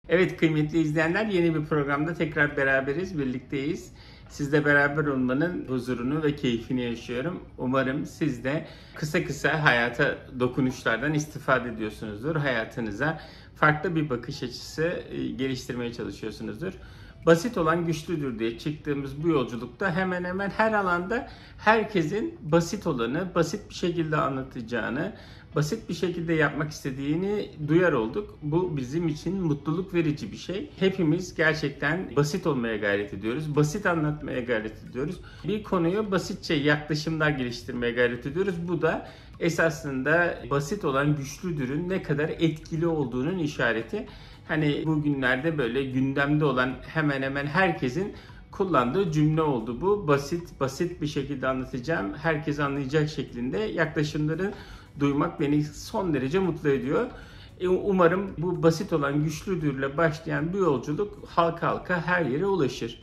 Evet kıymetli izleyenler, yeni bir programda tekrar beraberiz, birlikteyiz. Sizle beraber olmanın huzurunu ve keyfini yaşıyorum. Umarım siz de kısa kısa hayata dokunuşlardan istifade ediyorsunuzdur. Hayatınıza farklı bir bakış açısı geliştirmeye çalışıyorsunuzdur. Basit olan güçlüdür diye çıktığımız bu yolculukta hemen hemen her alanda herkesin basit olanı, basit bir şekilde anlatacağını, basit bir şekilde yapmak istediğini duyar olduk. Bu bizim için mutluluk verici bir şey. Hepimiz gerçekten basit olmaya gayret ediyoruz. Basit anlatmaya gayret ediyoruz. Bir konuyu basitçe yaklaşımlar geliştirmeye gayret ediyoruz. Bu da esasında basit olan güçlüdürün ne kadar etkili olduğunun işareti. Hani bugünlerde böyle gündemde olan hemen hemen herkesin kullandığı cümle oldu bu. Basit bir şekilde anlatacağım. Herkes anlayacak şeklinde yaklaşımları duymak beni son derece mutlu ediyor. Umarım bu basit olan güçlüdürle başlayan bir yolculuk halka halka her yere ulaşır.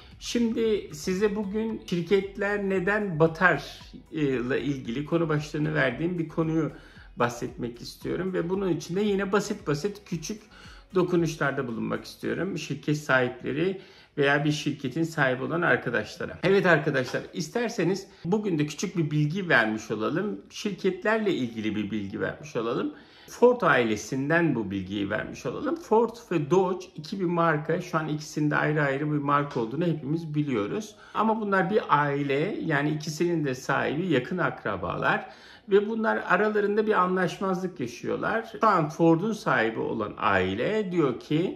Şimdi size bugün şirketler neden batar ile ilgili konu başlığını verdiğim bir konuyu bahsetmek istiyorum ve bunun için de yine basit küçük dokunuşlarda bulunmak istiyorum. Şirket sahipleri veya bir şirketin sahibi olan arkadaşlara. Evet arkadaşlar, isterseniz bugün de küçük bir bilgi vermiş olalım. Şirketlerle ilgili bir bilgi vermiş olalım. Ford ailesinden bu bilgiyi vermiş olalım. Ford ve Dodge iki bir marka. Şu an ikisinde ayrı ayrı bir marka olduğunu hepimiz biliyoruz. Ama bunlar bir aile, yani ikisinin de sahibi yakın akrabalar. Ve bunlar aralarında bir anlaşmazlık yaşıyorlar. Şu an Ford'un sahibi olan aile diyor ki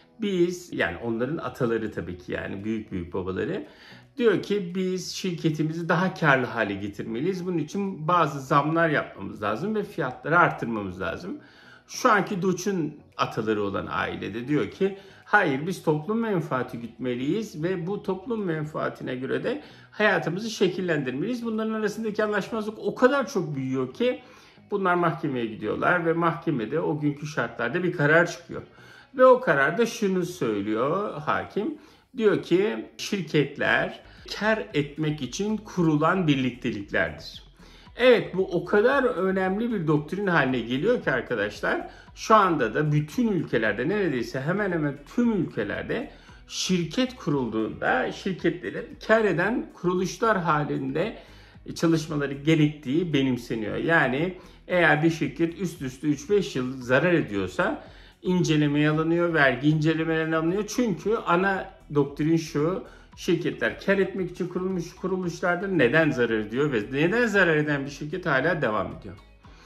biz, yani onların ataları tabii ki, yani büyük babaları, diyor ki biz şirketimizi daha karlı hale getirmeliyiz. Bunun için bazı zamlar yapmamız lazım ve fiyatları arttırmamız lazım. Şu anki Dodge'un ataları olan ailede diyor ki hayır, biz toplum menfaati gütmeliyiz ve bu toplum menfaatine göre de hayatımızı şekillendirmeliyiz. Bunların arasındaki anlaşmazlık o kadar çok büyüyor ki bunlar mahkemeye gidiyorlar ve mahkemede o günkü şartlarda bir karar çıkıyor. Ve o kararda şunu söylüyor hakim. Diyor ki şirketler kar etmek için kurulan birlikteliklerdir. Evet, bu o kadar önemli bir doktrin haline geliyor ki arkadaşlar, şu anda da bütün ülkelerde, neredeyse hemen hemen tüm ülkelerde şirket kurulduğunda şirketlerin kar eden kuruluşlar halinde çalışmaları gerektiği benimseniyor. Yani eğer bir şirket üst üste 3-5 yıl zarar ediyorsa incelemeye alınıyor, vergi incelemelerine alınıyor. Çünkü ana doktrin şu: şirketler kar etmek için kurulmuş kuruluşlardır. Neden zarar ediyor ve neden zarar eden bir şirket hala devam ediyor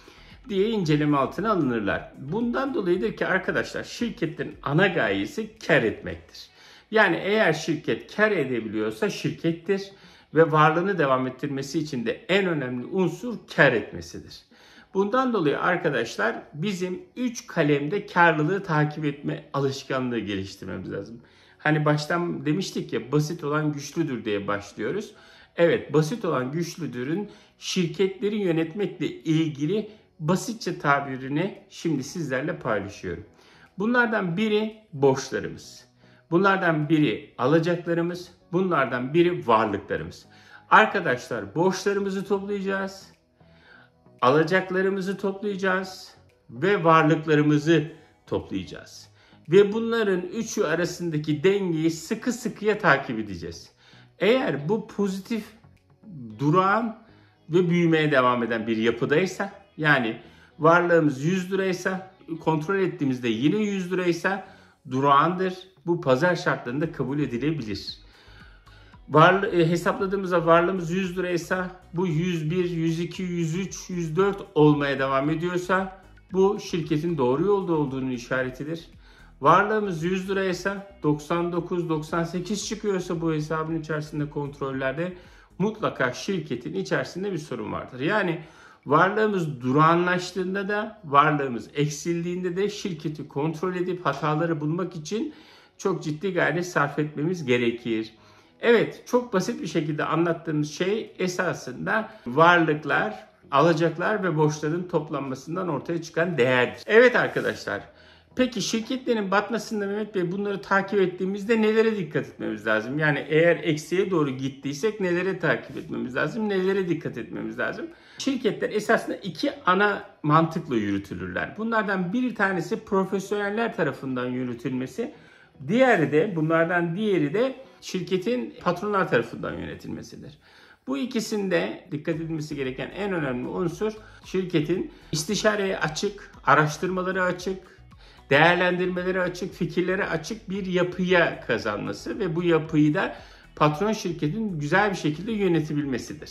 diye inceleme altına alınırlar. Bundan dolayıdır ki arkadaşlar, şirketlerin ana gayesi kar etmektir. Yani eğer şirket kar edebiliyorsa şirkettir ve varlığını devam ettirmesi için de en önemli unsur kar etmesidir. Bundan dolayı arkadaşlar bizim 3 kalemde karlılığı takip etme alışkanlığı geliştirmemiz lazım. Hani baştan demiştik ya, basit olan güçlüdür diye başlıyoruz. Evet, basit olan güçlüdürün şirketleri yönetmekle ilgili basitçe tabirini şimdi sizlerle paylaşıyorum. Bunlardan biri borçlarımız. Bunlardan biri alacaklarımız. Bunlardan biri varlıklarımız. Arkadaşlar, borçlarımızı toplayacağız. Alacaklarımızı toplayacağız ve varlıklarımızı toplayacağız. Ve bunların üçü arasındaki dengeyi sıkı sıkıya takip edeceğiz. Eğer bu pozitif, durağan ve büyümeye devam eden bir yapıdaysa, yani varlığımız 100 liraysa, kontrol ettiğimizde yine 100 liraysa durağandır. Bu pazar şartlarında kabul edilebilir. Hesapladığımızda varlığımız 100 liraysa bu 101, 102, 103, 104 olmaya devam ediyorsa bu şirketin doğru yolda olduğunun işaretidir. Varlığımız 100 liraysa 99, 98 çıkıyorsa bu hesabın içerisinde kontrollerde mutlaka şirketin içerisinde bir sorun vardır. Yani varlığımız durağanlaştığında da, varlığımız eksildiğinde de şirketi kontrol edip hataları bulmak için çok ciddi gayret sarf etmemiz gerekir. Evet, çok basit bir şekilde anlattığımız şey esasında varlıklar, alacaklar ve borçların toplanmasından ortaya çıkan değerdir. Evet arkadaşlar, Peki şirketlerin batmasında Mehmet Bey bunları takip ettiğimizde nelere dikkat etmemiz lazım? Yani eğer eksiye doğru gittiysek nelere takip etmemiz lazım? Nelere dikkat etmemiz lazım? Şirketler esasında iki ana mantıkla yürütülürler. Bunlardan bir tanesi profesyoneller tarafından yürütülmesi. Bunlardan diğeri de şirketin patronlar tarafından yönetilmesidir. Bu ikisinde dikkat edilmesi gereken en önemli unsur şirketin istişareye açık, araştırmaları açık, değerlendirmeleri açık, fikirlere açık bir yapıya kazanması ve bu yapıyı da patron şirketin güzel bir şekilde yönetebilmesidir.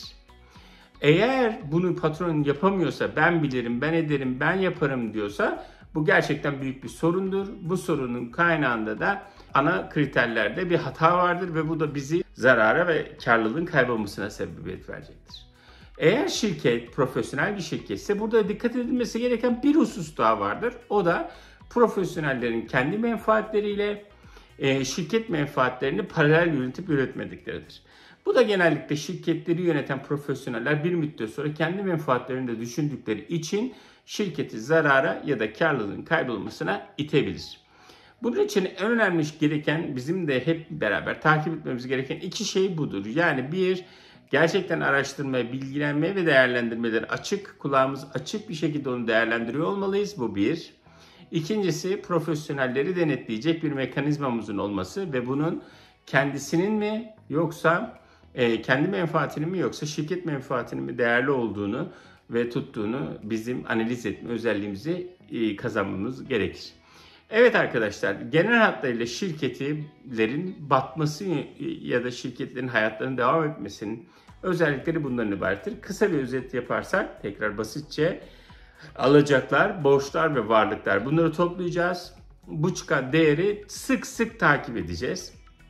Eğer bunu patron yapamıyorsa, ben bilirim, ben ederim, ben yaparım diyorsa bu gerçekten büyük bir sorundur. Bu sorunun kaynağında da ana kriterlerde bir hata vardır ve bu da bizi zarara ve karlılığın kaybolmasına sebebiyet verecektir. Eğer şirket profesyonel bir şirketse burada dikkat edilmesi gereken bir husus daha vardır. O da profesyonellerin kendi menfaatleriyle şirket menfaatlerini paralel yönetip üretmedikleridir. Bu da genellikle şirketleri yöneten profesyoneller bir müddet sonra kendi menfaatlerini de düşündükleri için şirketi zarara ya da karlılığın kaybolmasına itebilir. Bunun için en önemli gereken, bizim de hep beraber takip etmemiz gereken iki şey budur. Yani bir, gerçekten araştırmaya, bilgilenmeye ve değerlendirmeleri açık, kulağımız açık bir şekilde onu değerlendiriyor olmalıyız. Bu bir. İkincisi, profesyonelleri denetleyecek bir mekanizmamızın olması ve bunun kendisinin mi yoksa kendi menfaatinin mi yoksa şirket menfaatinin mi değerli olduğunu ve tuttuğunu bizim analiz etme özelliğimizi kazanmamız gerekir. Evet arkadaşlar, genel hatlarıyla şirketlerin batması ya da şirketlerin hayatlarının devam etmesinin özellikleri bundan ibarettir. Kısa bir özet yaparsak tekrar basitçe alacaklar, borçlar ve varlıklar, bunları toplayacağız. Bu çıkan değeri sık sık takip edeceğiz.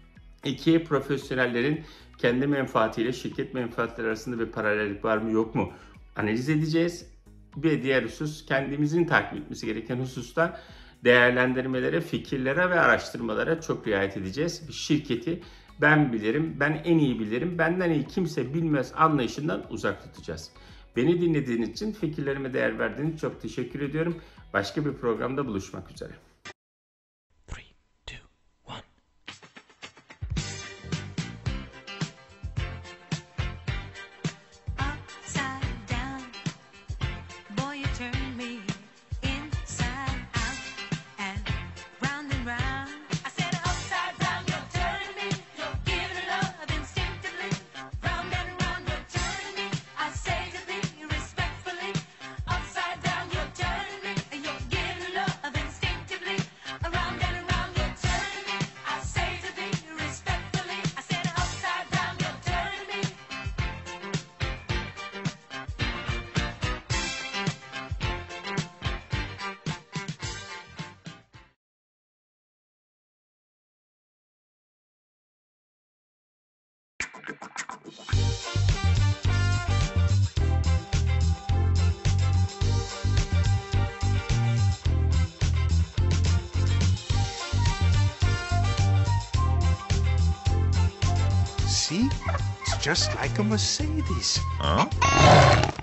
2. Profesyonellerin kendi menfaatiyle şirket menfaatleri arasında bir paralellik var mı yok mu analiz edeceğiz. Bir diğer husus, kendimizin takip etmesi gereken hususta değerlendirmelere, fikirlere ve araştırmalara çok riayet edeceğiz. Bir şirketi ben bilirim, ben en iyi bilirim, benden iyi kimse bilmez anlayışından uzak tutacağız. Beni dinlediğiniz için, fikirlerime değer verdiğiniz için çok teşekkür ediyorum. Başka bir programda buluşmak üzere. See? It's just like a Mercedes. Huh?